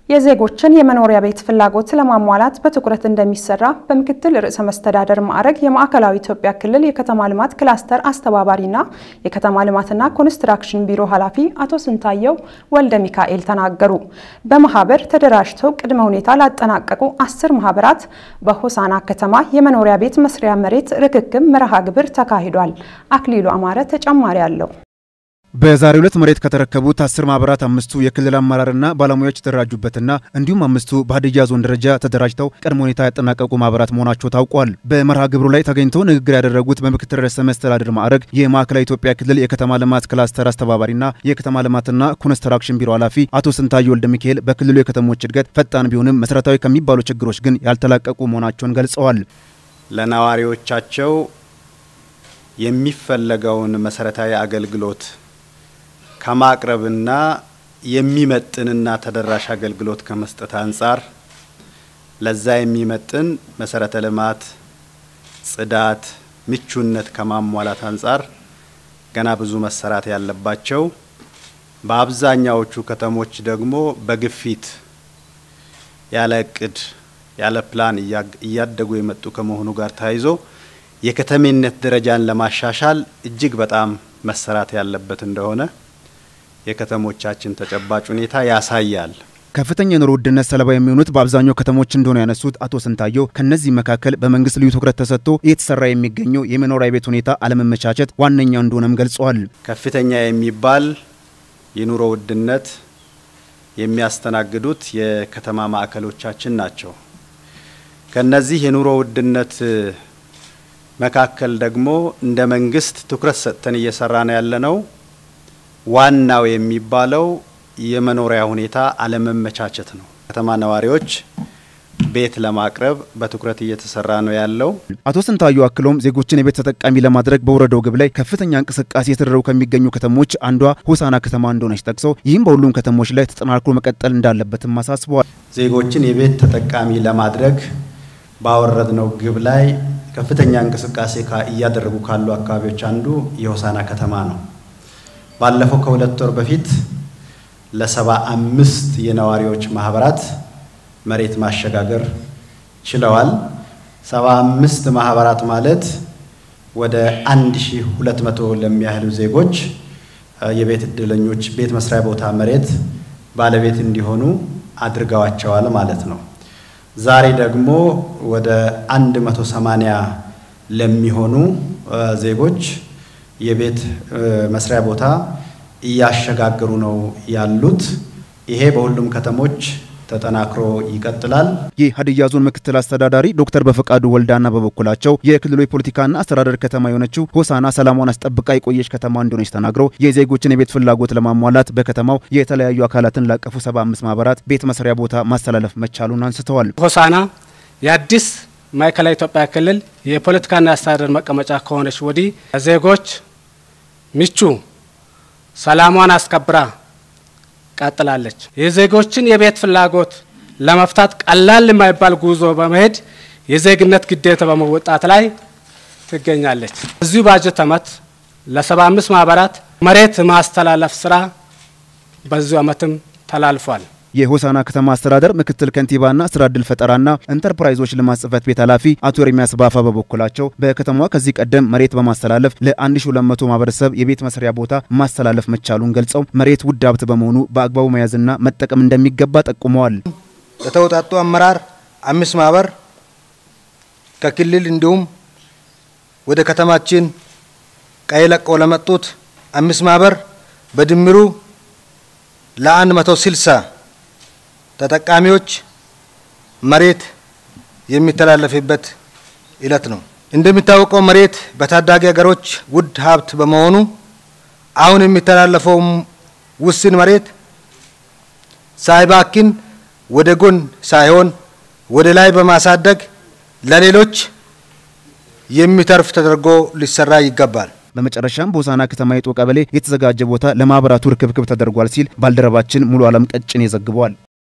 የዜጎችን የመኖሪያ ቤት ፍላጎት ለማሟላት በትኩረት እንደሚሰራ በምክትል ርዕሰ መስተዳደር ማዕረግ የማዕከላዊ ኢትዮጵያ ክልል የከተማ ልማት ክላስተር አስተባባሪና የከተማ ልማትና ኮንስትራክሽን ቢሮ ኃላፊ አቶ ስንታየው ወልደ ሚካኤል ተናገሩ። በማህበር ተደራጅተው ቅድመ ሁኔታ ላጠናቀቁ 10 ማህበራት በሆሳና ከተማ የመኖሪያ ቤት መስሪያ መሬት ርክክብ መርሃ ግብር ተካሂዷል። አክሊሉ አማረ ተጨማሪ አለው። በዛሬው ዕለት መሬት ከተረከቡት 10 ማህበራት 5ቱ የክልል አመራርና ባለሙያዎች ተደራጁበትና እንዲሁም 5ቱ በሀዲያ ዞን ደረጃ ተደራጅተው ቅድመ ሁኔታ ያጠናቀቁ ማህበራት መሆናቸው ታውቋል። በመርሃ ግብሩ ላይ ተገኝተው ንግግር ያደረጉት በምክትል ርዕሰ መስተዳድር ማዕረግ የማዕከላዊ ኢትዮጵያ ክልል የከተማ ልማት ክላስተር አስተባባሪና የከተማ ልማትና ኮንስትራክሽን ቢሮ ኃላፊ አቶ ስንታየው ወልደ ሚካኤል በክልሉ የከተሞች እድገት ፈጣን ቢሆንም መሰረታዊ ከሚባሉ ችግሮች ግን ያልተላቀቁ መሆናቸውን ገልጸዋል። ለነዋሪዎቻቸው የሚፈለገውን መሰረታዊ አገልግሎት ከማቅረብና የሚመጥንና ተደራሽ አገልግሎት ከመስጠት አንፃር ለዛ የሚመጥን መሰረተ ልማት ጽዳት ምቹነት ከማሟላት አንፃር ገና ብዙ መሰራት ያለባቸው በአብዛኛዎቹ ከተሞች ደግሞ በግፊት ያለ እቅድ ያለ ፕላን እያደጉ የመጡ ከመሆኑ ጋር ታይዞ የከተሜነት ደረጃን ለማሻሻል እጅግ በጣም መሰራት ያለበት እንደሆነ የከተሞቻችን ተጨባጭ ሁኔታ ያሳያል። ከፍተኛ የኑሮ ውድነት ሰለባ የሚሆኑት በአብዛኛው ከተሞች እንደሆነ ያነሱት አቶ ስንታየው ከነዚህ መካከል በመንግስት ልዩ ትኩረት ተሰጥቶ እየተሰራ የሚገኘው የመኖሪያ ቤት ሁኔታ አለመመቻቸት ዋነኛው እንደሆነም ገልጸዋል። ከፍተኛ የሚባል የኑሮ ውድነት የሚያስተናግዱት የከተማ ማዕከሎቻችን ናቸው። ከነዚህ የኑሮ ውድነት መካከል ደግሞ እንደ መንግስት ትኩረት ሰጥተን እየሰራን ያለነው ዋናው የሚባለው የመኖሪያ ሁኔታ አለመመቻቸት ነው። ከተማ ነዋሪዎች ቤት ለማቅረብ በትኩረት እየተሰራ ነው ያለው። አቶ ስንታየው አክሎም ዜጎችን የቤት ተጠቃሚ ለማድረግ በወረዳው ግብ ላይ ከፍተኛ እንቅስቃሴ የተደረጉ ከሚገኙ ከተሞች አንዷ ሆሳና ከተማ እንደሆነች ጠቅሰው ይህም በሁሉም ከተሞች ላይ ተጠናክሮ መቀጠል እንዳለበትም አሳስበዋል። ዜጎችን የቤት ተጠቃሚ ለማድረግ ባወረድነው ግብ ላይ ከፍተኛ እንቅስቃሴ እያደረጉ ካሉ አካባቢዎች አንዱ የሆሳና ከተማ ነው። ባለፈው ከሁለት ወር በፊት ለ75 የነዋሪዎች ማህበራት መሬት ማሸጋገር ችለዋል። 75 ማህበራት ማለት ወደ 1200 ለሚያህሉ ዜጎች የቤት እድለኞች ቤት መስሪያ ቦታ መሬት ባለቤት እንዲሆኑ አድርገዋቸዋል ማለት ነው። ዛሬ ደግሞ ወደ 180 ለሚሆኑ ዜጎች የቤት መስሪያ ቦታ እያሸጋገሩ ነው ያሉት። ይሄ በሁሉም ከተሞች ተጠናክሮ ይቀጥላል። የሀዲያ ዞን ምክትል አስተዳዳሪ ዶክተር በፈቃዱ ወልዳና በበኩላቸው የክልሉ የፖለቲካና አስተዳደር ከተማ የሆነችው ሆሳና ሰላሟን አስጠብቃ የቆየች ከተማ እንደሆነች ተናግረው የዜጎችን የቤት ፍላጎት ለማሟላት በከተማው የተለያዩ አካላትን ላቀፉ 75 ማህበራት ቤት መስሪያ ቦታ ማስተላለፍ መቻሉን አንስተዋል። ሆሳና የአዲስ ማዕከላዊ ኢትዮጵያ ክልል የፖለቲካና አስተዳደር መቀመጫ ከሆነች ወዲህ ዜጎች ምቹ ሰላሟን አስከብራ ቀጥላለች። የዜጎችን የቤት ፍላጎት ለመፍታት ቀላል የማይባል ጉዞ በመሄድ የዜግነት ግዴታ በመወጣት ላይ ትገኛለች። እዚሁ ባጀት ዓመት ለ75 ማህበራት መሬት ማስተላለፍ ስራ በዚሁ ዓመትም ተላልፏል። የሆሳና ከተማ አስተዳደር ምክትል ከንቲባና ስራ ዕድል ፈጠራና ኢንተርፕራይዞች ልማት ጽሕፈት ቤት ኃላፊ አቶ ኤርሚያስ ባፋ በበኩላቸው በከተማዋ ከዚህ ቀደም መሬት በማስተላለፍ ለ1200 ማህበረሰብ የቤት መስሪያ ቦታ ማስተላለፍ መቻሉን ገልጸው መሬት ውድ ሀብት በመሆኑ በአግባቡ መያዝና መጠቀም እንደሚገባ ጠቁመዋል። የተውጣጡ አመራር 5 ማህበር ከክልል እንዲሁም ወደ ከተማችን ቀይ ለቀው ለመጡት 5 ማህበር በድምሩ ለ160 ተጠቃሚዎች መሬት የሚተላለፍበት ዕለት ነው። እንደሚታወቀው መሬት በታዳጊ ሀገሮች ውድ ሀብት በመሆኑ አሁን የሚተላለፈው ውስን መሬት ሳይባክን ወደ ጎን ሳይሆን ወደ ላይ በማሳደግ ለሌሎች የሚተርፍ ተደርጎ ሊሰራ ይገባል። በመጨረሻም በሆሳና ከተማ የጦ ቀበሌ የተዘጋጀ ቦታ ለማህበራቱ ርክብክብ ተደርጓል ሲል ባልደረባችን ሙሉ ዓለም ቀጭኔ ዘግቧል።